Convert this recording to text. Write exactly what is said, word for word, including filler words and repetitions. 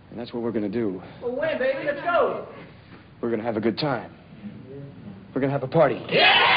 And that's what we're going to do. Well, when, baby? Let's go. We're going to have a good time. We're going to have a party. Yeah!